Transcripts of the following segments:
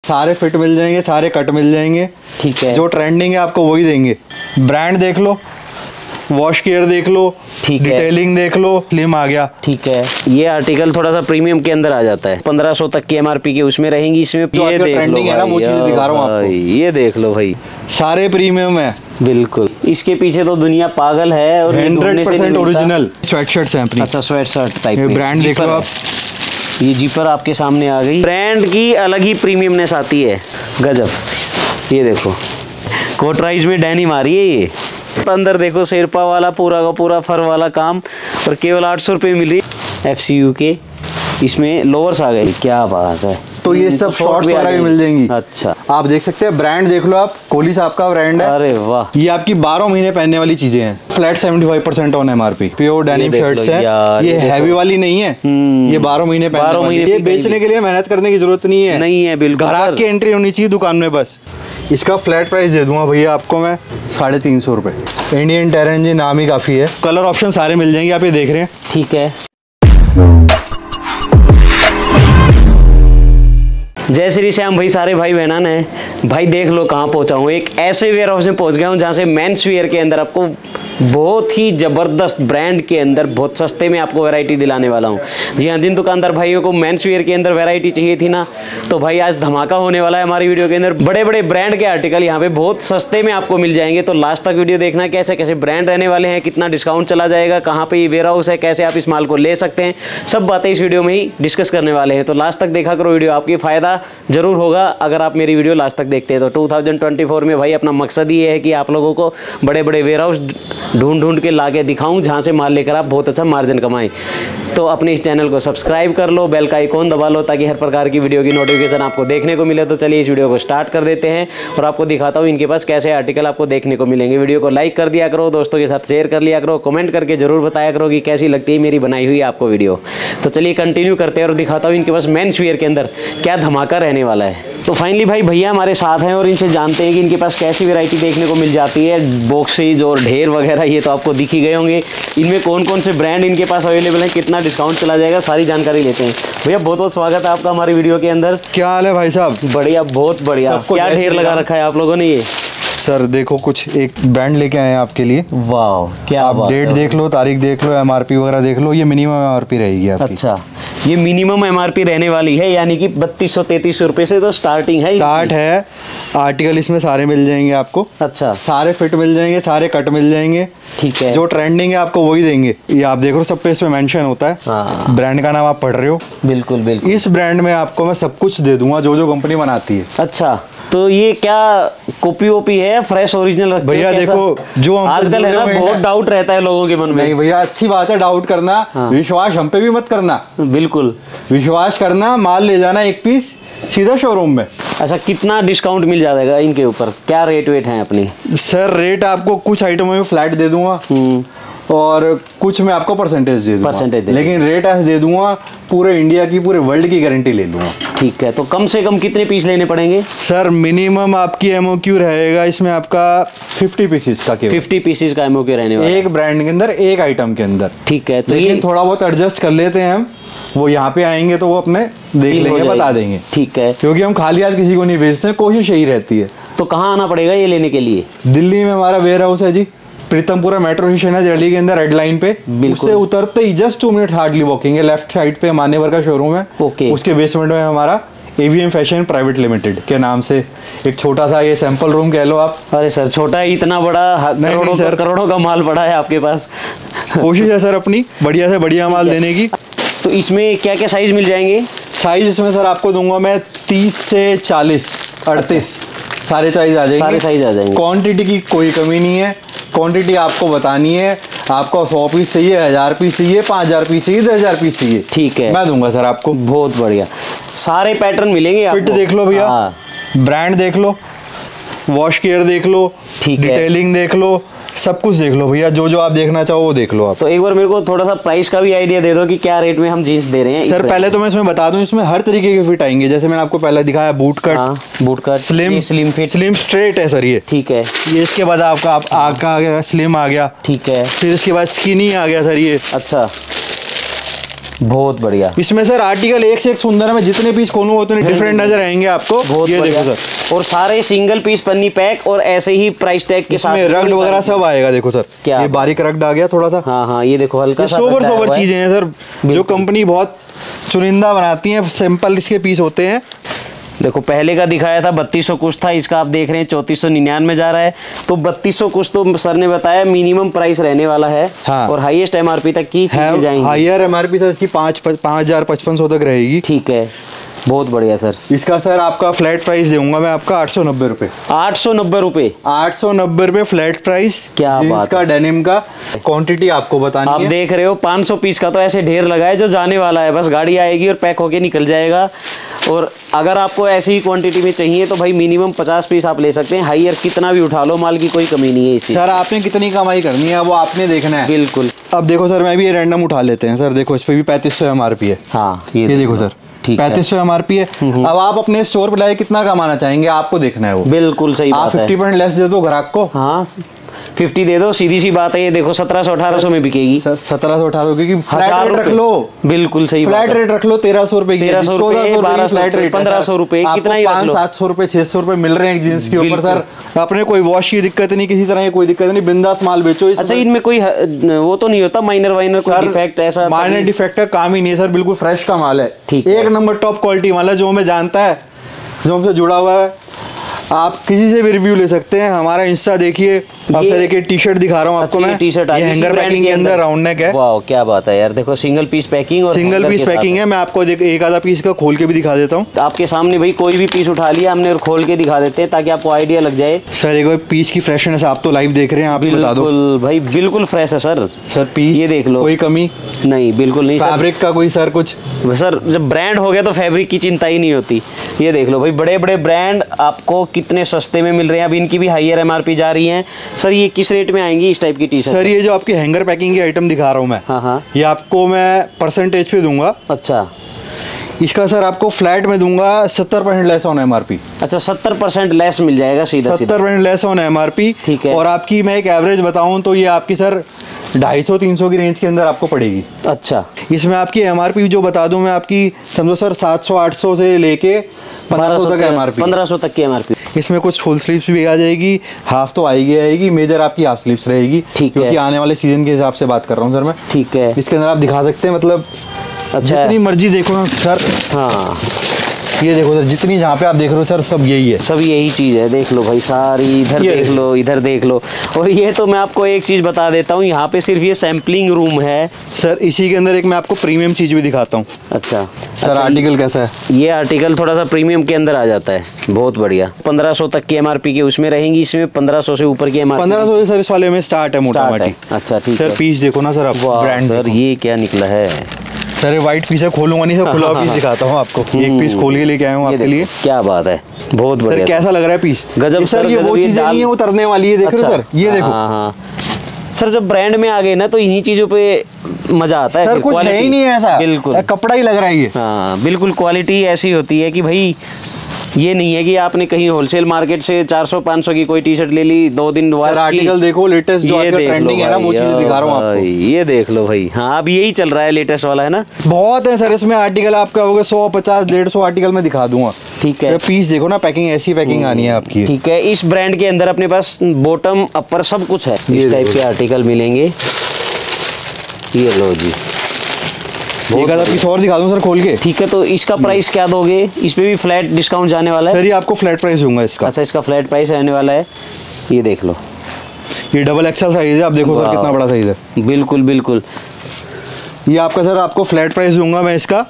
सारे फिट मिल जाएंगे, सारे कट मिल जाएंगे। ठीक है, जो ट्रेंडिंग है आपको वही देंगे। ब्रांड देख लो, वॉश केयर देख लो, ठीक है, डिटेलिंग देख लो, स्लिम आ गया। ठीक है। ये आर्टिकल थोड़ा सा प्रीमियम के अंदर आ जाता है, 1500 तक की एमआरपी के उसमें रहेंगी। इसमें जो ये देख ट्रेंडिंग लो है ना, वो चीजें दिखा रहा हूँ आपको। ये देख लो भाई, सारे प्रीमियम है, बिल्कुल। इसके पीछे तो दुनिया पागल है। और 100% ओरिजिनल स्वेटशर्ट्स हैं अपनी। अच्छा, स्वेट शर्ट टाइप में। ब्रांड देख लो आप, ये जीपर आपके सामने आ गई। ब्रांड की अलग ही प्रीमियमनेस आती है, गजब। ये देखो, कोटराइज में डेनिम आ रही है। ये अंदर देखो, शेरपा वाला पूरा का पूरा फर वाला काम, और केवल 800 रुपये मिल रही है। FCU के इसमें लोअर्स आ गए, क्या बात है। तो ये सब शॉर्ट्स वगैरह भी मिल जाएंगी। अच्छा, आप देख सकते हैं। ब्रांड देख लो आप, कोहली साहब का ब्रांड है। अरे वाह, ये आपकी 12 महीने पहनने वाली चीजें हैं। Flat 75% on MRP, pure denim shirts है। ये हैवी वाली नहीं है, ये 12 महीने पहनने वाली। ये बेचने के लिए मेहनत करने की जरूरत नहीं है, नहीं है बिल्कुल। ग्राहक की एंट्री होनी चाहिए दुकान में बस। इसका फ्लैट प्राइस दे दूंगा भैया आपको मैं 350 रुपये। इंडियन टेरेन जी नाम ही काफी है। कलर ऑप्शन सारे मिल जाएंगे, आप ये देख रहे हैं। ठीक है। जय श्री श्याम भाई, सारे भाई बहना ने भाई देख लो कहाँ पहुँचा हूँ। एक ऐसे वेयर हाउस में पहुँच गया हूँ जहाँ से मेंस वेयर के अंदर आपको बहुत ही ज़बरदस्त ब्रांड के अंदर बहुत सस्ते में आपको वैरायटी दिलाने वाला हूँ। जी हाँ, जिन दुकानदार भाइयों को मेंस वेयर के अंदर वैरायटी चाहिए थी ना, तो भाई आज धमाका होने वाला है हमारी वीडियो के अंदर। बड़े बड़े ब्रांड के आर्टिकल यहाँ पे बहुत सस्ते में आपको मिल जाएंगे। तो लास्ट तक वीडियो देखना, कैसे कैसे ब्रांड रहने वाले हैं, कितना डिस्काउंट चला जाएगा, कहाँ पर ये वेयर हाउस है, कैसे आप इस माल को ले सकते हैं, सब बातें इस वीडियो में ही डिस्कस करने वाले हैं। तो लास्ट तक देखा करो वीडियो, आपकी फ़ायदा जरूर होगा अगर आप मेरी वीडियो लास्ट तक देखते हैं। तो 2024 में भाई अपना मकसद ये है कि आप लोगों को बड़े बड़े वेयर हाउस ढूंढ के लाके दिखाऊं जहां से माल लेकर आप बहुत अच्छा मार्जिन कमाएं। तो अपने इस चैनल को सब्सक्राइब कर लो, बेल का आइकॉन दबा लो ताकि हर प्रकार की वीडियो की नोटिफिकेशन आपको देखने को मिले। तो चलिए इस वीडियो को स्टार्ट कर देते हैं और आपको दिखाता हूँ इनके पास कैसे आर्टिकल आपको देखने को मिलेंगे। वीडियो को लाइक कर दिया करो, दोस्तों के साथ शेयर कर लिया करो, कमेंट करके जरूर बताया करो कि कैसी लगती है मेरी बनाई हुई आपको वीडियो। तो चलिए कंटिन्यू करते हैं और दिखाता हूँ इनके पास मेंस वेयर के अंदर क्या धमाका रहने वाला है। तो फाइनली भाई भैया हमारे साथ हैं और इनसे जानते हैं कि इनके पास कैसी वैरायटी देखने को मिल जाती है। बॉक्सेज और ढेर वगैरह ये तो आपको दिख ही गए होंगे। इनमें कौन कौन से ब्रांड इनके पास अवेलेबल है, कितना डिस्काउंट चला जाएगा, सारी जानकारी लेते हैं। भैया बहुत बहुत स्वागत है आपका हमारी वीडियो के अंदर। क्या हाल है भाई साहब? बढ़िया, बहुत बढ़िया। क्या ढेर लगा रखा है आप लोगों ने ये? सर देखो, कुछ एक ब्रांड लेके आए हैं आपके लिए। वाह, क्या आप डेट देख लो, तारीख देख लो, MRP वगैरह देख लो। ये मिनिमम MRP रहेगी आपकी। अच्छा, ये मिनिमम MRP रहने वाली है, यानी कि 3233 रुपये से तो स्टार्टिंग है। स्टार्ट है। आर्टिकल इसमें सारे मिल जाएंगे आपको। अच्छा, सारे फिट मिल जाएंगे, सारे कट मिल जाएंगे। ठीक है। जो ट्रेंडिंग है आपको वही देंगे। ये आप देख रहे हो, सब पे इसमें मेंशन होता है। हाँ, ब्रांड का नाम आप पढ़ रहे हो। बिल्कुल बिल्कुल। इस ब्रांड में आपको मैं सब कुछ दे दूंगा जो जो कंपनी बनाती है। अच्छा, तो ये क्या कॉपी ओपी है, फ्रेश ओरिजिनल रखते भैया देखो, जो आजकल है ना बहुत डाउट रहता है लोगों के मन में। नहीं भैया, अच्छी बात है डाउट करना। हाँ। विश्वास हम पे भी मत करना, बिल्कुल विश्वास करना। माल ले जाना एक पीस सीधा शोरूम में। अच्छा, कितना डिस्काउंट मिल जाएगा इनके ऊपर, क्या रेट वेट है अपनी? सर रेट आपको कुछ आइटमों में फ्लैट दे दूंगा और कुछ में आपको परसेंटेज दे दूंगा, लेकिन रेट ऐसे दे दूंगा, पूरे इंडिया की पूरे वर्ल्ड की गारंटी ले लूंगा। ठीक है, तो कम से कम कितने पीस लेने पड़ेंगे? सर मिनिमम आपकी MOQ रहेगा इसमें आपका 50 पीसेस का। 50 पीसेस का MOQ रहने वाला एक ब्रांड के अंदर, एक आइटम के अंदर। ठीक है, तो लेकिन थोड़ा बहुत एडजस्ट कर लेते हैं हम। वो यहाँ पे आएंगे तो वो अपने देख लेंगे, बता देंगे। ठीक है, क्योंकि हम खाली हाथ किसी को नहीं भेजते, कोशिश यही रहती है। तो कहाँ आना पड़ेगा ये लेने के लिए? दिल्ली में हमारा वेयर हाउस है जी, प्रीतमपुरा मेट्रो स्टेशन है दिल्ली के अंदर, रेड लाइन पे। उससे उतरते ही जस्ट 2 मिनट हार्डली वॉकिंग है। लेफ्ट साइड पे मान्यवर का शोरूम है। ओके। उसके बेसमेंट में हमारा AVM फैशन प्राइवेट लिमिटेड के नाम से एक छोटा सा ये सैंपल रूम कह लो आप। अरे सर, छोटा ही, इतना बड़ा? करोड़ों का माल पड़ा है आपके पास। कोशिश है सर अपनी बढ़िया से बढ़िया माल देने की। तो इसमें क्या क्या साइज मिल जाएंगे? साइज इसमें सर आपको दूंगा मैं 30 से 40, 38 सारे साइज आ जाएंगे। सारे साइज आ जाएंगे। क्वांटिटी की कोई कमी नहीं है। क्वांटिटी आपको बतानी है, आपको 100 पीस चाहिए, 1000 पीस चाहिए, 5000 पीस चाहिए, 10000 पीस चाहिए, ठीक है, मैं दूंगा सर आपको। बहुत बढ़िया, सारे पैटर्न मिलेंगे आपको। फिट देख लो भैया, ब्रांड देख लो, वॉश केयर देख लो, ठीक है, डिटेलिंग देख लो, सब कुछ देख लो भैया। जो जो आप देखना चाहो वो देख लो आप। तो एक बार मेरे को थोड़ा सा प्राइस का भी आइडिया दे दो कि क्या रेट में हम जीन्स दे रहे हैं। सर पहले तो मैं इसमें बता दूं, इसमें हर तरीके के फिट आएंगे। जैसे मैंने आपको पहले दिखाया boot cut, boot cut, slim fit, slim straight है सर ये। ठीक है, ये इसके बाद आपका आका आ गया, स्लिम आ गया। ठीक है, फिर इसके बाद स्किनी आ गया सर ये। अच्छा, बहुत बढ़िया। इसमें सर आर्टिकल एक से एक सुंदर है, मैं जितने पीस खोलूँ उतने डिफरेंट नजर आएंगे आपको। बहुत ये बढ़िया देखो सर, और सारे सिंगल पीस पन्नी पैक और ऐसे ही प्राइस टैग के साथ इसमें रगड़ वगैरह सब आएगा। देखो सर, क्या ये बारीक रगड़ आ गया थोड़ा सा। हाँ हाँ, ये देखो हल्का सा सोबर सोबर चीजें हैं सर, जो कंपनी बहुत चुनिंदा बनाती है, सिंपल इसके पीस होते हैं। देखो पहले का दिखाया था 3200 कुछ था, इसका आप देख रहे हैं 3499 जा रहा है। तो 3200 कुछ तो सर ने बताया मिनिमम प्राइस रहने वाला है। हाँ। और हाईएस्ट एमआरपी तक की चीजें जाएंगी। हायर एमआरपी सर की 5,5500 तक रहेगी। ठीक है, बहुत बढ़िया सर। इसका सर आपका फ्लैट प्राइस दूंगा मैं आपका 890 रुपए। 890 रुपए, 890 रुपए फ्लैट प्राइस। क्या बात का डेनिम का क्वांटिटी आपको बतानी आप है। देख रहे हो 500 पीस का तो ऐसे ढेर लगा है जो जाने वाला है, बस गाड़ी आएगी और पैक होके निकल जाएगा। और अगर आपको ऐसी ही क्वांटिटी में चाहिए तो भाई मिनिमम 50 पीस आप ले सकते हैं। हाईयर कितना भी उठा लो, माल की कोई कमी नहीं है इस चीज़। सर आपने कितनी कमाई करनी है वो आपने देखना है। बिल्कुल। अब देखो सर, मैं भी ये रैंडम उठा लेते हैं सर। देखो इस पे भी 3500 एमआरपी है। हाँ, ये देखो सर, ठीक है। 3500 एमआरपी है। अब आप अपने स्टोर पे लाए कितना कमाना चाहेंगे, आपको देखना है वो। बिल्कुल सही आप बात है। 50% लेस दे दो ग्राहक को। हाँ 50 दे दो, सीधी सी बात है। ये देखो 1700-1800 में बिकेगी। 1700 उठा दो, क्योंकि फ्लैट रेट रख लो। बिल्कुल सही बात है। फ्लैट रेट रख लो 1300 रुपए की, 1300 रुपए, 1400 फ्लैट रेट, 1500 रुपए, कितना ही रख लो। 500-700 रुपए 600 रुपए मिल रहे हैं जींस के ऊपर सर। अपने कोई वॉश की दिक्कत नहीं, किसी तरह की कोई दिक्कत नहीं, बिंदास माल बेचो। अच्छा, इनमें कोई वो तो नहीं होता माइनर वाइनर कोई डिफेक्ट ऐसा? माइनर डिफेक्ट का काम ही नहीं है सर, बिल्कुल फ्रेश का माल है। ठीक है। एक नंबर टॉप क्वालिटी माल है, जो हमें जानता है, जो हमसे जुड़ा हुआ है। आप किसी से भी रिव्यू ले सकते हैं। हमारा इंस्टा देखिए। अब सर एक टी शर्ट दिखा रहा हूँ आपको मैं। टी-शर्ट ये हैंगर पैकिंग के अंदर राउंड नेक है। वाह क्या बात है यार। देखो सिंगल पीस पैकिंग और सिंगल पीस पैकिंग है। मैं आपको एक आधा पीस का खोल के भी दिखा देता हूँ आपके सामने। भाई कोई भी पीस उठा लिया हमने और खोल के दिखा देते हैं ताकि आपको आइडिया लग जाए। सर एक पीस की फ्रेशनेस आप तो लाइव देख रहे हैं, आप बता दो। बिल्कुल भाई, बिल्कुल फ्रेश है सर। सर पीस ये देख लो, कोई कमी नहीं, बिल्कुल नहीं। फैब्रिक का कोई सर कुछ सर जब ब्रांड हो गया तो फैब्रिक की चिंता ही नहीं होती। ये देख लो भाई, बड़े बड़े ब्रांड आपको कितने सस्ते में मिल रहे हैं। अब इनकी भी हाईयर एमआरपी जा रही है। सर ये किस रेट में आएंगी इस टाइप की टी शर्ट? सर ये जो आपकी हैंगर पैकिंग की आइटम दिखा रहा हूँ मैं, हाँ, ये आपको मैं परसेंटेज पे दूंगा। अच्छा, इसका सर आपको फ्लैट में दूंगा 70% लेस ऑन एमआरपी। अच्छा 70% लेस मिल जाएगा सीधा 70% लेस ऑन एमआरपी। ठीक है। और आपकी मैं एक एवरेज बताऊं तो ये आपकी सर 250-300 की रेंज के अंदर आपको पड़ेगी। अच्छा, इसमें आपकी एमआरपी जो बता दूं मैं, आपकी समझो सर 700-800 से लेके 1500 तक एमआरपी। 1500 तक की एमआरपी। इसमें कुछ फुल स्लीव्स भी आ जाएगी, हाफ तो आएगी, मेजर आपकी हाफ स्लीव्स रहेगी। ठीक है। क्योंकि आने वाले सीजन के हिसाब से बात कर रहा हूँ सर मैं। ठीक है। इसके अंदर आप दिखा सकते हैं, मतलब अच्छा, जितनी मर्जी देखो ना सर। हाँ ये देखो सर, जितनी जहाँ पे आप देख रहे हो सर, सब यही है, सब यही चीज़ है। देख लो भाई, सारी इधर देख लो, इधर देख लो। और ये तो मैं आपको एक चीज़ बता देता हूँ, यहाँ पे सिर्फ ये सैम्पलिंग रूम है सर। इसी के अंदर एक मैं आपको प्रीमियम चीज़ भी दिखाता हूँ। अच्छा सर, आर्टिकल कैसा है? ये आर्टिकल थोड़ा सा प्रीमियम के अंदर आ जाता है। बहुत बढ़िया। 1500 तक की एमआरपी के उसमें रहेंगी, इसमें 1500 से ऊपर की एमआरपी। 1500 सर इस वाले में स्टार्ट है मोटा मोटी। अच्छा ठीक सर है। पीस देखो ना सर, आप ब्रांड सर ये क्या निकला है? सर व्हाइट पीस है, खोलूंगा नहीं सर, खुला पीस दिखाता हूँ आपको। एक पीस खोल के लेके आया हूँ आपके लिए। क्या बात है, बहुत बढ़िया। सर कैसा लग रहा है पीस? गजब सर। ये वो चीजें नहीं है उतरने वाली है, देख रहे हो सर? ये देखो। हाँ सर, जब ब्रांड में आ गए ना तो इन्हीं चीजों पे मजा आता है। सर कुछ है ही नहीं है ऐसा, बिल्कुल कपड़ा ही लग रहा है ये। हाँ बिल्कुल, क्वालिटी ऐसी होती है कि भाई ये नहीं है कि आपने कहीं होलसेल मार्केट से 400-500 की कोई टी शर्ट ले ली, 2 दिन वॉश की। आर्टिकल देखो, लेटेस्ट जो आजकल ट्रेंडिंग है ना, वो चीज दिखा रहा हूँ आपको। ये देख लो भाई। हाँ अब यही चल रहा है, लेटेस्ट वाला है ना। बहुत है सर इसमें आर्टिकल, आपका होगा 100-50-150 आर्टिकल में दिखा दूंगा। ठीक है। पीस देखो ना, पैकिंग ऐसी पैकिंग आनी है आपकी। ठीक है। इस ब्रांड के अंदर अपने पास बॉटम अपर सब कुछ है, इस टाइप के आर्टिकल मिलेंगे। ये लो जी, एक आधा पीस और दिखा दूं सर खोल के। ठीक है। तो इसका प्राइस क्या दोगे? इस पे भी फ्लैट डिस्काउंट जाने वाला है? सर ये आपको फ्लैट प्राइस दूंगा इसका। अच्छा, इसका फ्लैट प्राइस रहने वाला है। ये देख लो, ये डबल एक्सल साइज है, आप देखो सर कितना बड़ा साइज है। बिल्कुल बिल्कुल। ये आपका सर आपको फ्लैट प्राइस दूंगा मैं इसका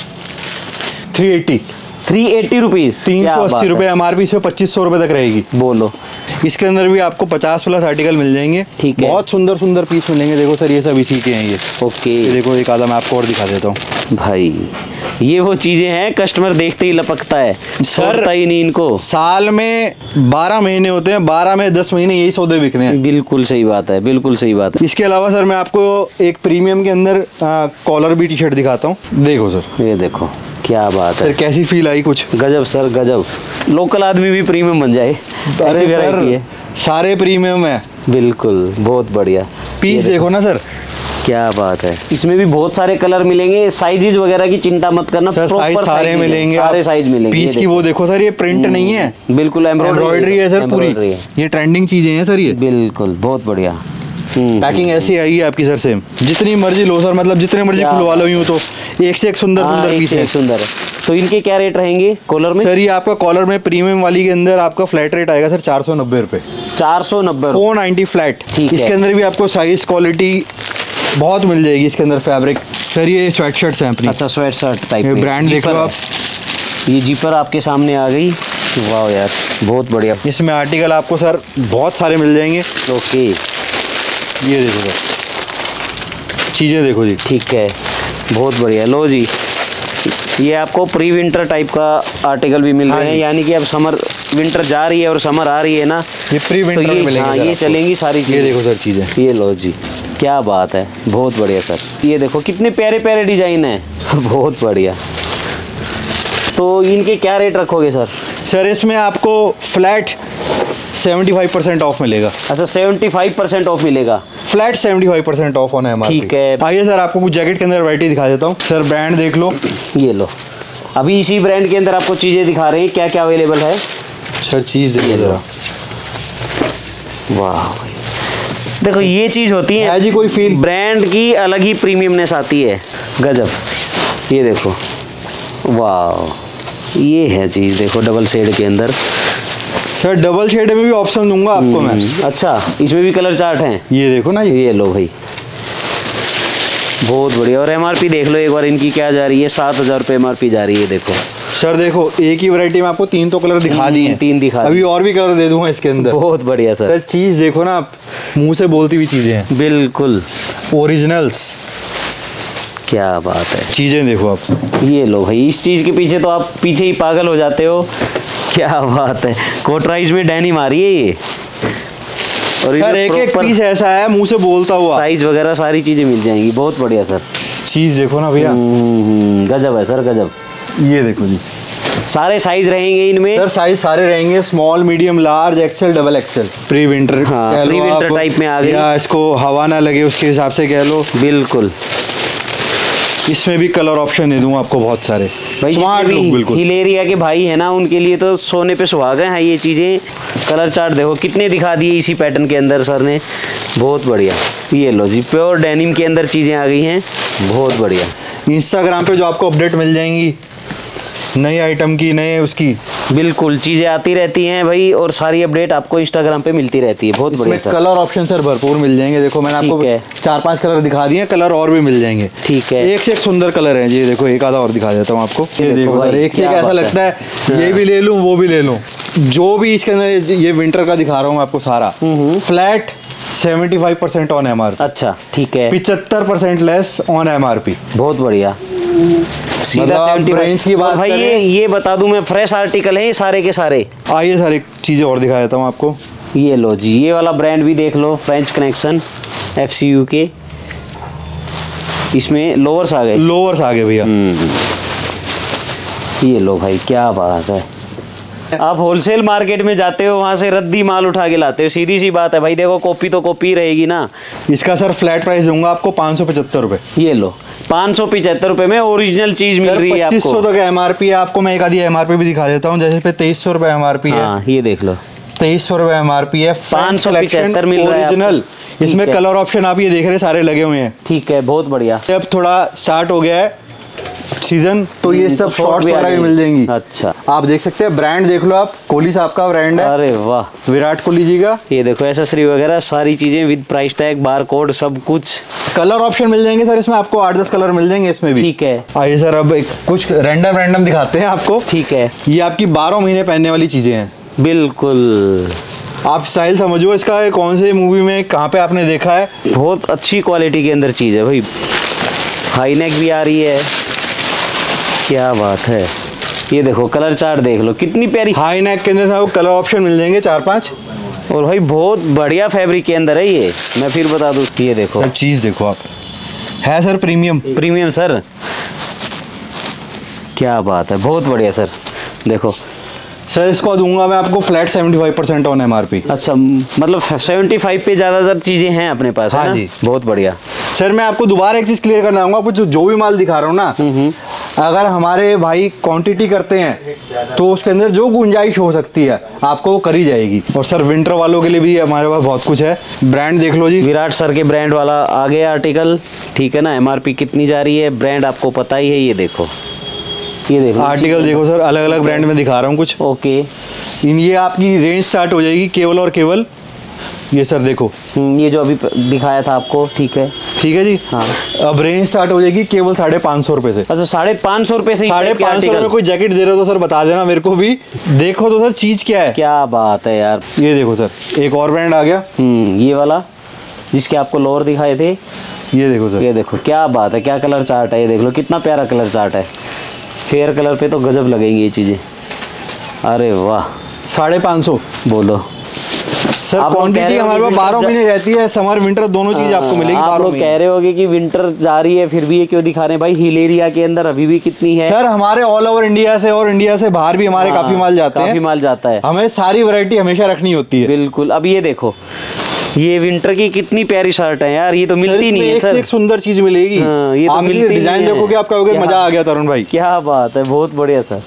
380 रुपीज। 380 रुपये एमआरपी, इसमें 2500 रुपये तक रहेगी। बोलो। इसके अंदर भी आपको 50+ आर्टिकल मिल जाएंगे। ठीक है। बहुत सुंदर सुंदर पीस मिलेंगे। देखो सर ये सब इसी के हैं ये। ओके। ये देखो एक आधा मैं आपको और दिखा देता हूँ भाई। ये वो चीजें हैं, कस्टमर देखते ही लपकता है, छोड़ता ही नहीं इनको। साल में 12 महीने होते हैं, 12 में 10 महीने यही सौदे बिकने हैं। बिल्कुल सही बात है, बिल्कुल सही बात है। इसके अलावा सर मैं आपको एक प्रीमियम के अंदर कॉलर भी टी शर्ट दिखाता हूँ। देखो सर, ये देखो क्या बात है सर, कैसी फील आई? कुछ गजब सर, गजब। लोकल आदमी भी प्रीमियम बन जाए, ऐसी वैरायटी है। सारे प्रीमियम है। बिल्कुल, बहुत बढ़िया। पीस देखो ना सर, क्या बात है, इसमें भी बहुत सारे कलर मिलेंगे, साइजेज वगैरह की चिंता मत करना सर, साइज सारे मिलेंगे, सारे साइज मिलेंगे। पीस की वो देखो सर, ये प्रिंट नहीं है, बिल्कुल एम्ब्रॉयडरी है सर पूरी, ये ट्रेंडिंग चीजें हैं सर ये। बिल्कुल बहुत बढ़िया। पैकिंग ऐसी आई है आपकी सर, सेम जितनी मर्जी लो सर, मतलब जितने मर्जी खुलवा लो, यूं तो एक से एक सुंदर सुंदर पीस है। सुंदर है। तो इनके क्या रेट रहेंगे कॉलर में? सर ये आपका कॉलर में प्रीमियम वाली के अंदर आपका फ्लैट रेट आएगा सर 490 रुपए। 490, 490 फ्लैट। इसके अंदर भी आपको साइज क्वालिटी बहुत मिल जाएगी इसके अंदर। फैब्रिक सर ये स्वेट शर्ट्स हैं अपनी। अच्छा, स्वेट शर्ट टाइप में ब्रांड देख लो आप, ये जीपर आपके सामने आ गई। वाह यार बहुत बढ़िया। इसमें आर्टिकल आपको सर बहुत सारे मिल जाएंगे। ओके, ये देखो सर, चीज़ें देखो जी। ठीक है, बहुत बढ़िया। लो जी, ये आपको प्री विंटर टाइप का आर्टिकल भी मिल रहे हैं, यानी कि अब समर विंटर जा रही है और समर आ रही है ना, ये प्री विंटर तो में मिलेंगे। हाँ, ये चलेंगी सारी चीज़ें। ये देखो सर चीज़ें, ये लो जी, क्या बात है, बहुत बढ़िया सर। ये देखो कितने प्यारे प्यारे डिजाइन है बहुत बढ़िया। तो इनके क्या रेट रखोगे सर? सर इसमें आपको फ्लैट 75% ऑफ मिलेगा। अच्छा, 75% ऑफ मिलेगा, फ्लैट 75% ऑफ होना है हमारा। ठीक है। आइए सर, आपको कुछ जैकेट के अंदर वैरायटी दिखा देता हूँ। सर ब्रांड देख लो, ये लो, अभी इसी ब्रांड के अंदर आपको चीज़ें दिखा रहे हैं, क्या क्या अवेलेबल है सर। चीज़ देखिए जरा, वाह देखो, ये चीज़ होती है जी, कोई फील ब्रांड की अलग ही प्रीमियमनेस आती है, गजब। ये देखो, वाह, ये है चीज़ देखो, डबल शेड के अंदर। सर डबल शेड में भी ऑप्शन दूंगा आपको मैं। अच्छा, इसमें भी कलर चार्ट हैं। ये देखो ना, ये लो भाई, बहुत बढ़िया। और एमआरपी देख लो एक बार इनकी क्या जा रही है, 7,000 रुपये एमआरपी जा रही है। देखो सर, देखो एक ही वैरायटी में आपको 3 तो कलर दिखा दिए हैं, 3 दिखा, अभी और भी कलर दे दूंगा इसके अंदर। बहुत बढ़िया सर। चीज़ देखो ना, आप मुंह से बोलती हुई चीज़ें हैं, बिल्कुल ओरिजिनल्स। क्या बात है, चीज़ें देखो आप। ये लो भाई, इस चीज़ के पीछे तो आप पीछे ही पागल हो जाते हो। क्या बात है, कोटराइज में डेनिम आ रही है ये, और सर एक एक पीस ऐसा है मुंह से बोलता हुआ, साइज वगैरह सारी चीज़ें मिल जाएंगी। बहुत बढ़िया सर, चीज़ देखो ना भैया, गजब है सर, गजब। ये देखो जी, सारे साइज रहेंगे इनमें सर, साइज सारे रहेंगे, small, medium, large, XL, double XL. Pre winter, हाँ, प्री विंटर टाइप में आ गई, या इसको हवा ना लगे उसके हिसाब से कह लो। बिल्कुल, इसमें भी कलर ऑप्शन दे दूंगा आपको बहुत सारे। स्मार्ट लुक बिल्कुल। हिल एरिया के भाई है ना, उनके लिए तो सोने पे सुहागा है ये चीज़ें। कलर चार्ट देखो कितने दिखा दिए इसी पैटर्न के अंदर सर ने, बहुत बढ़िया। ये लो जी, प्योर डेनिम के अंदर चीज़ें आ गई हैं, बहुत बढ़िया। इंस्टाग्राम पे जो आपको अपडेट मिल जाएंगी नई आइटम की, नए उसकी, बिल्कुल चीज़ें आती रहती हैं भाई, और सारी अपडेट आपको इंस्टाग्राम पे मिलती रहती है। बहुत बढ़िया सर। कलर ऑप्शन सर भरपूर मिल जाएंगे। देखो मैंने आपको 4-5 कलर दिखा दिए, कलर और भी मिल जाएंगे। ठीक है, एक से एक सुंदर कलर है। ये देखो, एक आधा और दिखा देता हूँ आपको। ये देखो सर, एक से एक ऐसा लगता है ये भी ले लूँ वो भी ले लूँ। जो भी इसके अंदर ये विंटर का दिखा रहा हूँ आपको सारा, फ्लैट 75% ऑन MRP। अच्छा ठीक है, 75% लेस ऑन MRP। बहुत बढ़िया। मतलब रेंज की बात भाई ये बता दूं मैं, फ्रेश आर्टिकल है ये सारे के सारे। आइए सारी चीज़ें और दिखा देता हूँ आपको। ये लो जी, ये वाला ब्रांड भी देख लो, फ्रेंच कनेक्शन FCU के। इसमें लोअर्स आ गए, लोअर्स आ गए भैया। ये लो भाई, क्या बात है। आप होलसेल मार्केट में जाते हो, वहाँ से रद्दी माल उठा के लाते हो, सीधी सी बात है भाई। देखो कॉपी तो कॉपी रहेगी ना। इसका सर फ्लैट प्राइस दूंगा आपको 575 रुपये। ये लो, 575 रुपये में ओरिजिनल चीज मिल रही है आपको। 2500 तक MRP है। आपको मैं एक आधी MRP भी दिखा देता हूँ। जैसे पे 2300 रुपये MRP है। हाँ, ये देख लो, 2300 रुपये MRP है। 575 मिल रहा है ओरिजिनल। इसमें कलर ऑप्शन आप ये देख रहे हैं सारे लगे हुए हैं। ठीक है, बहुत बढ़िया। अब थोड़ा स्टार्ट हो गया है सीजन, तो ये सब शॉर्ट्स वगैरह भी मिल जाएंगी। अच्छा, आप देख सकते हैं। ब्रांड देख लो आप, कोहली साहब का ब्रांड है। अरे वाह, विराट कोहली जी का। ये देखो एसेसरी वगैरह सारी चीजें with price tag, bar code, सब कुछ। कलर ऑप्शन मिल जाएंगे सर इसमें आपको, 8-10 कलर मिल जाएंगे इसमें भी। ठीक है, आइए सर, अब कुछ रैंडम दिखाते हैं आपको। ठीक है, ये आपकी 12 महीने पहनने वाली चीजें हैं। बिल्कुल, आप स्टाइल समझो इसका, कौन से मूवी में कहाँ पे आपने देखा है। बहुत अच्छी क्वालिटी के अंदर चीज है भाई। हाई नेक भी आ रही है, क्या बात है। ये देखो कलर चार्ट देख लो, कितनी प्यारी। हाई नेक के अंदर आपको कलर ऑप्शन मिल जाएंगे 4-5, और भाई बहुत बढ़िया फैब्रिक के अंदर है ये। मैं फिर बता दूं, ये देखो सर, चीज देखो आप, है सर प्रीमियम। प्रीमियम सर, क्या बात है, बहुत बढ़िया सर। देखो सर, इसको दूंगा मैं आपको फ्लैट 75% ऑन MRP। अच्छा, मतलब 75 पे ज़्यादातर चीज़ें हैं अपने पास। हाँ है ना? जी, बहुत बढ़िया। सर मैं आपको दोबारा एक चीज क्लियर करना चाहूंगा, कुछ जो भी माल दिखा रहा हूँ ना, अगर हमारे भाई क्वांटिटी करते हैं तो उसके अंदर जो गुंजाइश हो सकती है आपको वो करी जाएगी। और सर विंटर वालों के लिए भी हमारे पास बहुत कुछ है। ब्रांड देख लो जी, विराट सर के ब्रांड वाला आगे आर्टिकल, ठीक है ना। एमआरपी कितनी जा रही है, ब्रांड आपको पता ही है। ये देखो आर्टिकल देखो सर, अलग अलग ब्रांड में दिखा रहा हूँ कुछ। ओके, ये आपकी रेंज स्टार्ट हो जाएगी केवल और केवल, ये सर देखो ये जो अभी दिखाया था आपको, ठीक है जी। हाँ, अब रेंज स्टार्ट हो जाएगी केवल 550 रुपए से। अच्छा 550 रुपए से 550 रुपए में कोई जैकेट दे रहे हो तो सर बता देना मेरे को भी। देखो तो सर चीज क्या है, क्या बात है यार। ये देखो सर, एक और ब्रांड आ गया, ये वाला जिसके आपको लोअर दिखाए थे। ये देखो सर, ये देखो क्या बात है, क्या कलर चार्ट है। ये देख लो कितना प्यारा कलर चार्ट है। फेयर कलर पे तो गजब लगेंगी ये चीजें। अरे वाह, 550 बोलो सर। क्वांटिटी हमारे पास 12 महीने रहती है, समर विंटर दोनों चीज आपको मिलेगी। आप लोग कह रहे होगे कि विंटर जा रही है फिर भी ये क्यों दिखा रहे हैं भाई। हिल एरिया के अंदर अभी भी कितनी है सर, हमारे ऑल ओवर इंडिया से और इंडिया से बाहर भी हमारे काफी माल जाते हैं, काफी माल जाता है। हमें सारी वैरायटी हमेशा रखनी होती है। बिल्कुल। अब ये देखो, ये विंटर की कितनी प्यारी शर्ट है यार, ये तो मिलती नहीं है सर। एक सुंदर चीज मिलेगी। ये तो आप मिलती डिजाइन देखोगे आप कहोगे मजा आ गया तरुण भाई। क्या बात है, बहुत बढ़िया सर।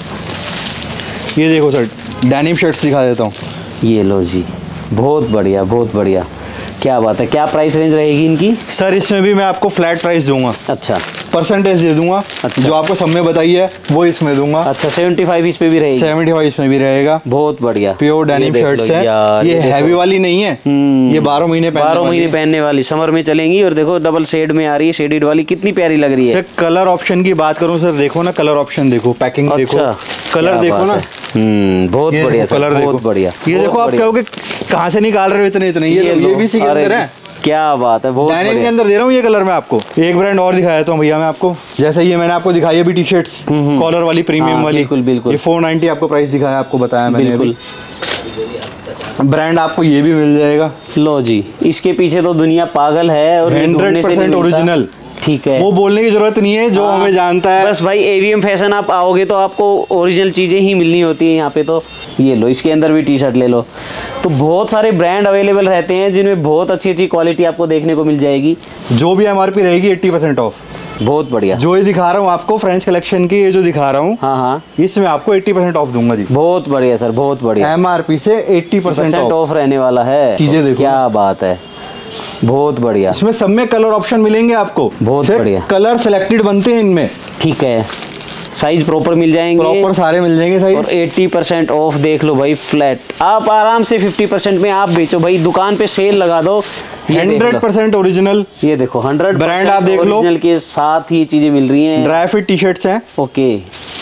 ये देखो सर, डेनिम शर्ट्स दिखा देता हूँ। ये लो जी, बहुत बढ़िया बहुत बढ़िया, क्या बात है। क्या प्राइस रेंज रहेगी इनकी सर? इसमें भी मैं आपको फ्लैट प्राइस दूंगा। अच्छा, परसेंटेज दे दूंगा। अच्छा, जो आपको सब में बताई है वो इसमें दूंगा। अच्छा, 75 इस पे भी रहेगी। 75 इसमें भी रहेगा। बहुत बढ़िया, प्योर डेनिम शर्ट्स है। ये हैवी वाली नहीं है, ये 12 महीने पहनने वाली, समर में चलेंगी। और देखो डबल शेड में आ रही है, शेडेड वाली, कितनी प्यारी लग रही है। कलर ऑप्शन की बात करूं सर, देखो ना कलर ऑप्शन देखो, पैकिंग देखो, कलर देखो ना, बहुत बढ़िया कलर देखो, बहुत बढ़िया। ये देखो आप कहोगे कहाँ से निकाल रहे हो इतने इतने, ये भी सी अंदर है। क्या बात है, बहुत डेनिम के अंदर दे रहा हूँ ये कलर मैं आपको। एक ब्रांड और दिखाया देता हूँ भैया मैं आपको, जैसे ये मैंने आपको दिखाई है भी टी शर्ट्स कॉलर वाली प्रीमियम वाली। बिल्कुल बिल्कुल। ये 490 आपको प्राइस दिखाया, आपको बताया मैंने। बिल्कुल, ब्रांड आपको ये भी मिल जाएगा। लो जी, इसके पीछे तो दुनिया पागल है। और 100% ओरिजिनल, ठीक है, वो बोलने की जरूरत नहीं है, जो हमें जानता है। बस भाई एवीएम फैशन आप आओगे तो आपको ओरिजिनल चीजें ही मिलनी होती है यहाँ पे। तो ये लो, इसके अंदर भी टी शर्ट ले लो। तो बहुत सारे ब्रांड अवेलेबल रहते हैं जिनमें बहुत अच्छी अच्छी क्वालिटी आपको देखने को मिल जाएगी। जो भी एमआरपी रहेगी 80% ऑफ। बहुत बढ़िया। जो ये दिखा रहा हूँ आपको फ्रेंच कलेक्शन की, ये जो दिखा रहा हूँ, हाँ, इसमें आपको 80% ऑफ दूंगा जी। बहुत बढ़िया सर, बहुत बढ़िया। एमआरपी से 80% ऑफ रहने वाला है। चीजें देखो, क्या बात है, बहुत बढ़िया। इसमें सब में कलर ऑप्शन मिलेंगे आपको, बहुत बढ़िया। कलर सिलेक्टेड बनते हैं इनमें, ठीक है। साइज प्रॉपर मिल जाएंगे, प्रॉपर सारे मिल जाएंगे साइज। और 80% ऑफ देख लो भाई, फ्लैट। आप आराम से 50% में आप बेचो भाई, दुकान पे सेल लगा दो। 100% ओरिजिनल, ये देखो 100 ब्रांड आप देख लो, ओरिजिनल के साथ ही चीजें मिल रही हैं। ड्राई फिट टी शर्ट्स हैं। ओके,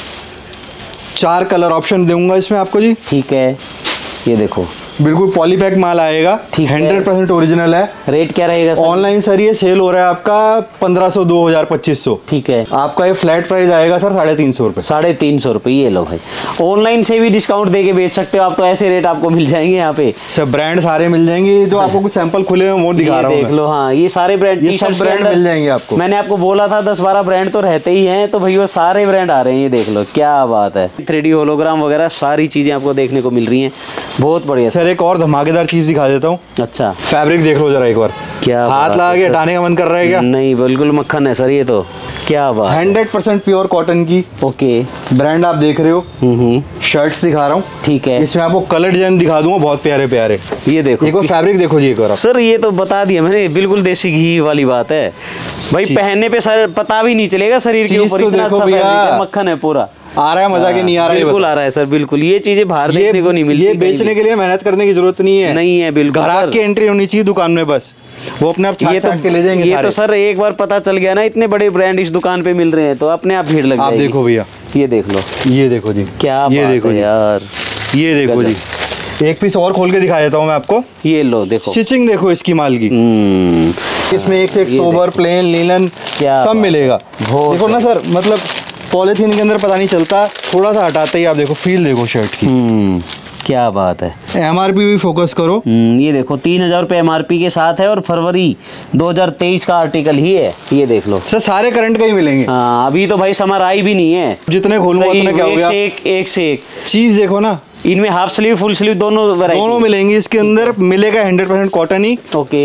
4 कलर ऑप्शन दूंगा इसमें आपको जी। ठीक है, ये देखो बिल्कुल पॉलीपैक माल आएगा, 100% ओरिजिनल है। रेट क्या रहेगा सर? ऑनलाइन सर ये सेल हो रहा है आपका 1500, 2000, 2500। ठीक है, आपका ये फ्लैट प्राइस आएगा सर 350 रुपए। 350 रुपए, ये लो भाई। ऑनलाइन से भी डिस्काउंट देके बेच सकते हो आप, तो ऐसे रेट आपको मिल जाएंगे यहाँ पे। सब ब्रांड सारे मिल जाएंगे, जो आपको कुछ सैंपल खुले हैं वो दिखा रहा हूँ देख लो। हाँ, ये सारे ब्रांड, ये सब ब्रांड मिल जाएंगे आपको। मैंने आपको बोला था 10-12 ब्रांड तो रहते ही हैं, तो भाई वो सारे ब्रांड आ रहे हैं। ये देख लो, क्या बात है। 3D होलोग्राम वगैरह सारी चीजें आपको देखने को मिल रही हैं, बहुत बढ़िया। सर एक और धमाकेदार चीज दिखा देता हूँ। अच्छा, फैब्रिक देख लो जरा एक बार, क्या हाथ लगा के हटाने का मन कर रहा है क्या? नहीं, बिल्कुल मक्खन है सर ये तो। क्या बात, 100% प्योर कॉटन की। ओके, ब्रांड आप देख रहे हो, शर्ट्स दिखा रहा हूँ। ठीक है, इसमें आपको कलर डिजाइन दिखा दूंगा, बहुत प्यारे प्यारे। ये देखो, एक फैब्रिक देखो जी एक बार सर। ये तो बता दिया मैंने, बिल्कुल देसी घी वाली बात है भाई। पहनने पे सर पता भी नहीं चलेगा शरीर के ऊपर, इतना अच्छा फैब्रिक है, मक्खन है पूरा। आ रहा है मजा के नहीं आ रहा है? बिल्कुल आ रहा है सर, बिल्कुल। ये चीजें बाहर देखने को नहीं मिलती। ये बेचने के लिए मेहनत करने की जरूरत नहीं है। नहीं है, बिल्कुल। ग्राहक की एंट्री होनी चाहिए दुकान में, बस वो अपने आप छाट के ले जाएंगे। ये तो सर एक बार पता चल गया ना, इतने बड़े ब्रांड इस दुकान पे मिल रहे हैं, तो अपने आप भीड़ लग जाएगी। आप देखो भैया, ये देख लो, ये देखो जी, क्या ये देखो यार, ये देखो जी। एक पीस और खोल के दिखा देता हूँ मैं आपको। ये लो, देखो स्टिचिंग देखो इसकी माल की। इसमें एक से एक सोबर, प्लेन, लिनन सब मिलेगा। देखो ना सर, मतलब पॉलिथीन के अंदर पता नहीं चलता, थोड़ा सा हटाते ही आप देखो, फील देखो शर्ट की। क्या बात है। एमआरपी भी फोकस करो। ये देखो 3000 रुपये एमआरपी के साथ है, और फरवरी 2023 का आर्टिकल ही है। ये देख लो सर, सारे करंट का ही मिलेंगे। हाँ, अभी तो भाई समर आई भी नहीं है। जितने खोलूंगा उतने क्या हो गया, एक से एक चीज देखो ना। इनमें हाफ स्लीव, फुल स्लीव दोनों वैरायटी मिलेंगी। इसके अंदर मिलेगा 100% कॉटन ही। ओके,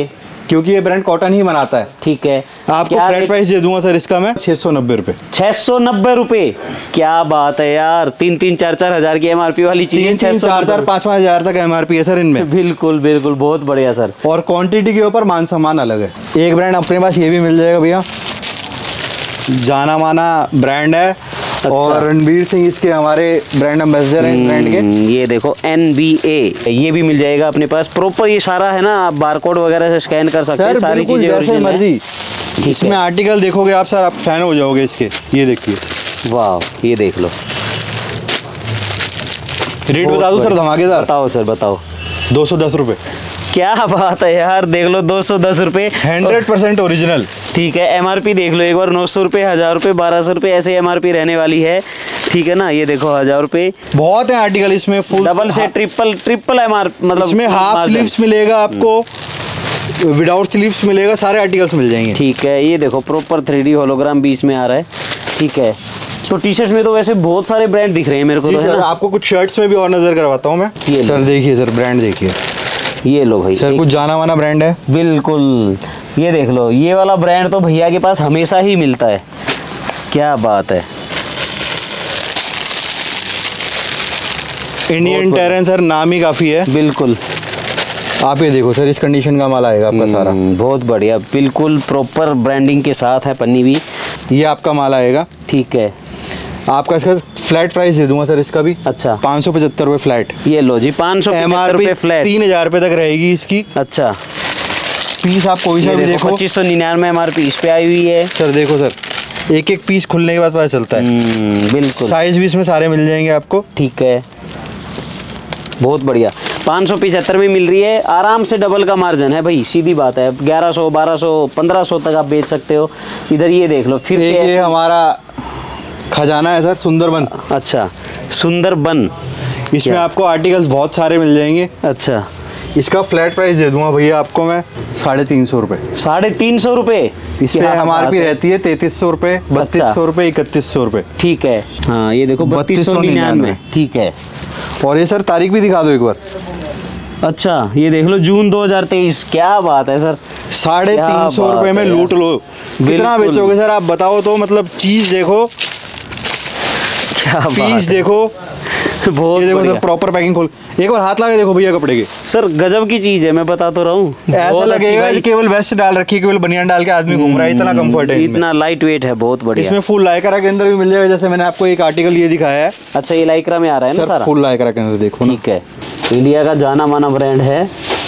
क्योंकि ये ब्रांड कॉटन ही बनाता है। ठीक है, आपको फ्लैट प्राइस दे दूंगा सर इसका मैं 690 रुपए। 690 रुपए, क्या बात है यार। 3-4 हजार की एमआरपी वाली चीज, 3-4-5 हजार तक एमआरपी है सर इनमें। बिल्कुल बिल्कुल, बहुत बढ़िया सर। और क्वांटिटी के ऊपर मान सम्मान अलग है। एक ब्रांड अपने पास ये भी मिल जाएगा भैया, जाना माना ब्रांड है। अच्छा। और रणवीर सिंह इसके हमारे ब्रांड एम्बेसडर हैं ब्रांड के। ये देखो NBA, ये भी मिल जाएगा अपने पास। प्रॉपर ये सारा है ना, आप बारकोड वगैरह से स्कैन कर सकते हैं, सारी चीजें जैसे मर्जी। इसमें आर्टिकल देखोगे आप सर, आप फैन हो जाओगे इसके। ये देखिए, वाह, ये देख लो। रेट बता दूं सर धमाकेदार? बताओ सर, बताओ। 210 रुपए। क्या बात है यार, देख लो 210 रुपए, 100% ओरिजिनल। ठीक है, एमआरपी देख लो एक बार, 900 रुपए, 1000 रुपए, 1200 रुपए, ऐसे एमआरपी रहने वाली है। ठीक है ना, ये देखो 1000 रुपए। बहुत है आर्टिकल इसमें, फुल डबल से ट्रिपल एमआर, मतलब इसमें हाफ स्लीव्स मिलेगा आपको, विदाउट स्लीव्स मिलेगा, सारे आर्टिकल्स मिल जाएंगे। ठीक है, ये देखो प्रॉपर 3D होलोग्राम भी इसमें आ रहा है। ठीक है, तो टी शर्ट में तो वैसे बहुत सारे ब्रांड दिख रहे हैं मेरे को, तो है ना? आपको कुछ शर्ट्स में भी और नजर करवाता हूँ मैं। सर देखिए सर, ब्रांड देखिए, ये लो भाई सर, कुछ जाना माना ब्रांड है। बिल्कुल, ये देख लो, ये वाला ब्रांड तो भैया के पास हमेशा ही मिलता है। क्या बात है। इंडियन टेरेन सर, नाम ही काफी है। बिल्कुल, आप ये देखो सर, इस कंडीशन का माल आएगा आपका सारा। बहुत बढ़िया, बिल्कुल प्रॉपर ब्रांडिंग के साथ है, पन्नी भी। ये आपका माल आएगा। ठीक है, आपका इसका फ्लैट प्राइस दे दूंगा सर इसका भी। अच्छा, 575 रुपए फ्लैट। ये लो जी, 575 रुपए फ्लैट। 3000 रुपए तक रहेगी इसकी। अच्छा, पीस आप कोई सा भी देखो, 2599 एमआरपी इस पे आई हुई है। सर देखो सर, एक एक पीस खुलने के बाद पता चलता है। बिल्कुल, साइज भी इसमें सारे मिल जाएंगे आपको। ठीक है, बहुत बढ़िया। 575 में मिल रही है, आराम से डबल का मार्जिन है भाई, सीधी बात है। 1100, 1200, 1500 तक आप बेच सकते हो। इधर ये देख लो, फिर ये हमारा खजाना है सर, सुंदरबन। अच्छा, सुंदरबन, इसमें आपको आर्टिकल्स बहुत सारे मिल जाएंगे। अच्छा, इसका फ्लैट प्राइस दे दूंगा भैया आपको मैं 350 रुपए। 350 रुपए। इसमें एमआरपी रहती है 3300 रुपए, 3200 रुपए, 3100 रुपए। ठीक है, हाँ ये देखो 3299। ठीक है, और ये सर तारीख भी दिखा दो एक बार। अच्छा, ये देख लो, जून 2023। क्या बात है सर, 350 रुपए में लूट लो। कितना बेचोगे सर आप बताओ तो? मतलब चीज देखो, क्या पीस देखो, बहुत ये देखो सर, प्रॉपर पैकिंग खोल, एक बार हाथ लगा देखो भैया कपड़े के। सर गजब की चीज है, मैं बता तो रहा हूँ। ऐसा लगेगा कि केवल वेस्ट डाल रखी है, केवल बनियान डाल के आदमी घूम रहा है, इतना कंफर्ट है, इतना लाइट वेट है, बहुत बढ़िया। इसमें फुल लाइक्रा के अंदर भी मिल जाएगा, जैसे मैंने आपको एक आर्टिकल ये दिखाया है। अच्छा, ये लाइक्रा में आ रहा है ना सारा? फुल लाइक्रा के अंदर देखो। ठीक है, इंडिया का जाना माना ब्रांड है।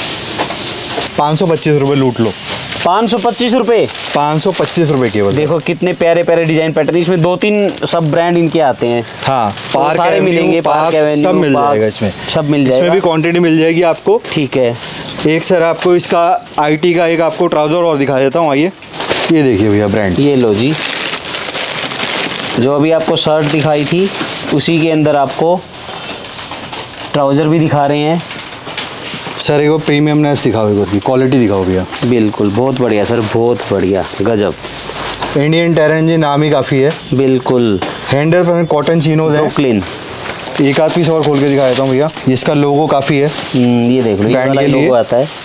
525 रुपए लूट लो। 525 रुपए, 525 रुपए केवल। देखो कितने प्यारे प्यारे डिजाइन पैटर्न, इसमें 2-3 सब ब्रांड इनके आते हैं। हाँ, पार्क सारे मिलेंगे, पार्क एवेन्यू, सब मिल जाएगा इसमें, सब मिल जाएगा। इसमें भी क्वांटिटी मिल जाएगी आपको। ठीक है, एक सर आपको इसका आईटी का एक आपको ट्राउजर और दिखा देता हूँ, आइए। ये देखिए भैया ब्रांड, ये लो जी, जो अभी आपको शर्ट दिखाई थी उसी के अंदर आपको ट्राउजर भी दिखा रहे हैं। सर एक प्रीमियमनेस दिखाओ, एक क्वालिटी दिखाओ भैया। बिल्कुल, बहुत बढ़िया सर, बहुत बढ़िया, गजब। इंडियन टेरेन जी नाम ही काफ़ी है। बिल्कुल, 100% कॉटन चीनोज है, क्लीन। एक आध पीस और खोल के दिखा देता हूँ भैया। इसका लोगो काफ़ी है, ये देख लो, ब्रांड के लोगो आता है।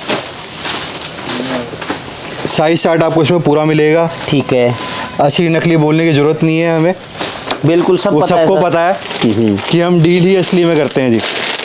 साइज चार्ट आपको इसमें पूरा मिलेगा। ठीक है, असली नकली बोलने की जरूरत नहीं है हमें, बिल्कुल सब सबको पता है कि हम डील ही असली में करते हैं जी।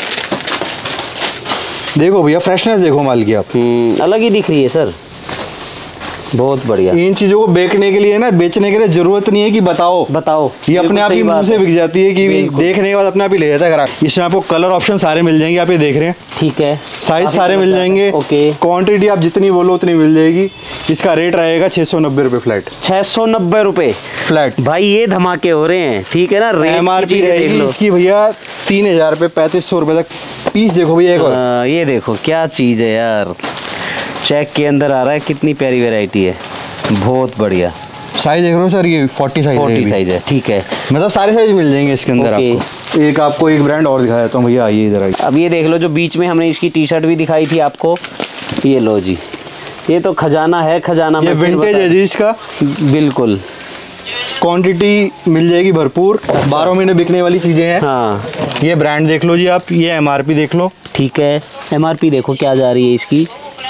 देखो भैया, फ्रेशनेस देखो माल की आप, अलग ही दिख रही है सर, बहुत बढ़िया। इन चीजों को बेचने के लिए ना, बेचने के लिए जरूरत नहीं है कि बताओ, ये अपने आप ही मुंह से बिक जाती है कि देखने के बाद अपने आप ही ले जाता है ग्राहक। इसमें आपको कलर ऑप्शन सारे मिल जाएंगे, आप ये देख रहे हैं। ठीक है, साइज सारे मिल जाएंगे। ओके, क्वांटिटी आप जितनी बोलो उतनी मिल जाएगी। इसका रेट रहेगा 690 रुपए फ्लैट। 690 रुपए फ्लैट भाई, ये धमाके हो रहे हैं। ठीक है ना, एमआरपी रहेगी इसकी भैया 3000 रुपए, 3500 रुपए तक। पीस देखो भैया एक और, ये देखो क्या चीज है यार, चेक के अंदर आ रहा है, कितनी प्यारी वैरायटी है, बहुत बढ़िया। साइज देख रहे हो सर, ये 40 साइज है। 40 साइज है, ठीक है, मतलब सारे साइज मिल जाएंगे इसके अंदर आपको। एक आपको एक ब्रांड और दिखा देता हूँ भैया, आइए इधर आइए। अब ये देख लो, जो बीच में हमने इसकी टी शर्ट भी दिखाई थी आपको, ये लो जी, ये तो खजाना है, खजाना। ये विंटेज है जी इसका, बिल्कुल। क्वांटिटी मिल जाएगी भरपूर। अच्छा। 12 महीने बिकने वाली चीजें हैं। हाँ, ये ब्रांड देख लो जी आप, ये एमआरपी देख लो। ठीक है, एमआरपी देखो क्या जा रही है इसकी,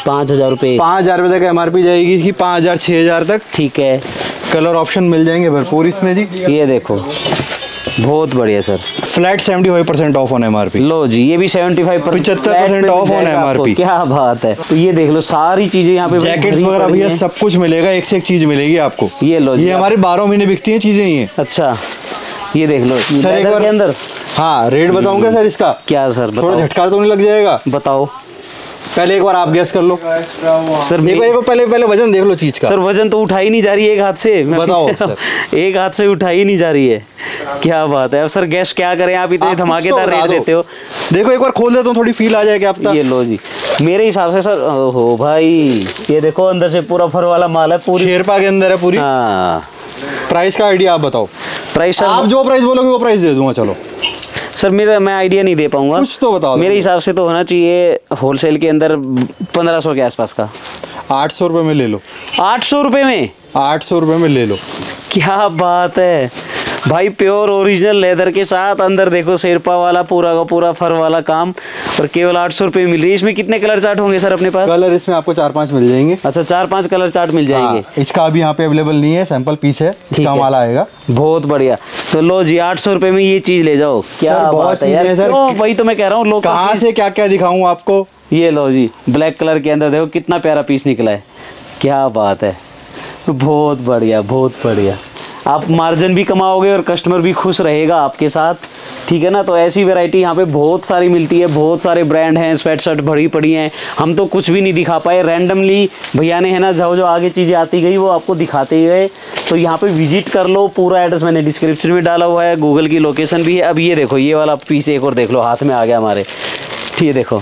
5,000 रुपये। 5,000 रुपये तक MRP जाएगी इसकी, 5,000 6,000 तक। ठीक है, कलर ऑप्शन मिल जाएंगे भरपूर इसमें जी। ये देखो बहुत बढ़िया सर। Flat 75% off on MRP। लो जी, ये भी 75% 75% ऑफ ऑन MRP। क्या बात है। तो ये देख लो सारी चीजें यहाँ पे, जैकेट्स वगैरह भैया सब कुछ मिलेगा, एक से एक चीज मिलेगी आपको। ये लो, ये हमारे 12 महीने बिकती हैं चीजें ये। अच्छा, ये देख लो सर एक बार के अंदर। हाँ, रेट बताऊंगा सर इसका। क्या सर बताओ? थोड़ा झटका तो नहीं लग जाएगा? बताओ, पहले एक बार आप गैस कर लो सर। एक बार पहले वजन देख लो चीज का। सर वजन तो उठाई नहीं जा रही है एक हाथ से, बताओ सर। एक हाथ से उठाई नहीं जा रही है। क्या बात है। अब सर गैस क्या करें, आप इतने धमाकेदार रेट देते हो। देखो एक बार खोल देता हूँ, थोड़ी फील आ जाएगी आप तक। ये लो जी, मेरे हिसाब से सर, हो भाई ये देखो अंदर से पूरा फर वाला माल है, पूरी शेरपा के अंदर है पूरी। हाँ। प्राइस का आइडिया आप बताओ। प्राइस आप जो प्राइस बोलोगे वो प्राइस दे दूंगा। चलो सर, मैं आइडिया नहीं दे पाऊंगा, कुछ तो बताओ। मेरे हिसाब से तो होना चाहिए होलसेल के अंदर 1500 के आसपास का। 800 रुपये में ले लो। 800 रुपये में? 800 रुपये में ले लो। क्या बात है भाई, प्योर ओरिजिनल लेदर के साथ अंदर देखो शेरपा वाला पूरा का पूरा फर वाला काम, और केवल 800 रुपये मिल रही है। इसमें कितने कलर चार्ट होंगे सर अपने पास? कलर इसमें आपको 4-5 मिल जाएंगे। अच्छा, 4-5 कलर चार्ट मिल जाएंगे। हाँ, इसका अभी यहाँ पे अवेलेबल नहीं है, सैंपल पीस है, इसका माल आएगा। बहुत बढ़िया। तो लो जी, 800 रुपये में ये चीज ले जाओ। क्या बहुत चीजें हैं सर। वही तो मैं कह रहा हूँ, लोग कहाँ से क्या क्या दिखाऊं आपको। ये लो जी, ब्लैक कलर के अंदर देखो कितना प्यारा पीस निकला है। क्या बात है, बहुत बढ़िया बहुत बढ़िया। आप मार्जिन भी कमाओगे और कस्टमर भी खुश रहेगा आपके साथ, ठीक है ना। तो ऐसी वैरायटी यहाँ पे बहुत सारी मिलती है, बहुत सारे ब्रांड हैं, स्वेट शर्ट भरी पड़ी हैं। हम तो कुछ भी नहीं दिखा पाए, रैंडमली भैया ने है ना जो आगे चीज़ें आती गई वो आपको दिखाते ही गए। तो यहाँ पे विजिट कर लो, पूरा एड्रेस मैंने डिस्क्रिप्शन में डाला हुआ है, गूगल की लोकेशन भी है। अब ये देखो, ये वाला पीस एक और देख लो, हाथ में आ गया हमारे। ठीक है, देखो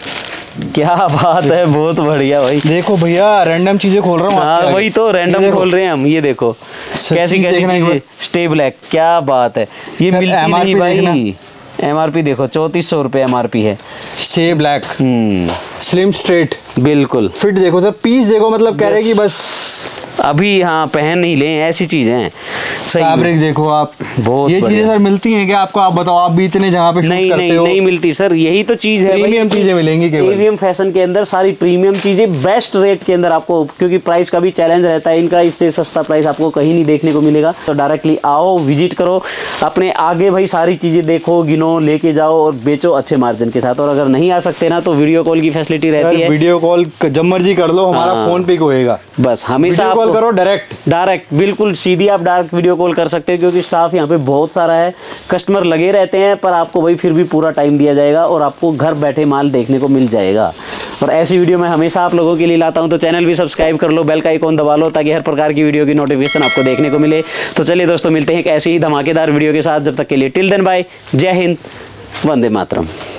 क्या बात है, बहुत बढ़िया भाई। देखो भैया, रैंडम चीजें खोल रहा हूँ। हाँ वही तो, रैंडम खोल रहे हैं हम। ये देखो कैसी कैसी चीजें, स्टे ब्लैक। क्या बात है, ये मिलती नहीं भाई। MRP देखो 3400 रुपये MRP है। स्टे ब्लैक, स्लिम स्ट्रेट, बिल्कुल फिट। देखो सर, पीस देखो, मतलब कह रहे कि बस अभी हाँ पहन नहीं लें, ऐसी चीजें हैं। फैब्रिक देखो आप, बहुत ये चीजें सर मिलती हैं क्या आपको? आप बताओ, आप भी इतने जहाँ पे शूट करते हो। नहीं मिलती सर, यही तो चीज है। प्रीमियम चीजें मिलेंगी केवल। प्रीमियम फैशन के अंदर सारी प्रीमियम चीजें बेस्ट रेट के अंदर आपको, क्योंकि प्राइस का भी चैलेंज रहता है इनका, इससे सस्ता प्राइस आपको कहीं नहीं देखने को मिलेगा। तो डायरेक्टली आओ, विजिट करो, अपने आगे भाई सारी चीजें देखो, गिनो, लेके जाओ और बेचो अच्छे मार्जिन के साथ। और अगर नहीं आ सकते ना तो वीडियो कॉल की फैसिलिटी रहती है। वीडियो कॉल जब मर्जी कर लो, हमारा फोन पे होएगा। बस हमेशा कॉल करो, डायरेक्ट बिल्कुल सीधी आप डायरेक्ट वीडियो कॉल कर सकते हो, क्योंकि स्टाफ यहाँ पे बहुत सारा है, कस्टमर लगे रहते हैं, पर आपको भाई फिर भी पूरा टाइम दिया जाएगा और आपको घर बैठे माल देखने को मिल जाएगा। और ऐसी वीडियो मैं हमेशा आप लोगों के लिए लाता हूँ। तो चैनल भी सब्सक्राइब कर लो, बेल का आइकॉन दबा लो, ताकि हर प्रकार की वीडियो की नोटिफिकेशन आपको देखने को मिले। तो चलिए दोस्तों, मिलते हैं एक ऐसी ही धमाकेदार वीडियो के साथ। जब तक के लिए टिल देन बाय, जय हिंद, वंदे मातरम।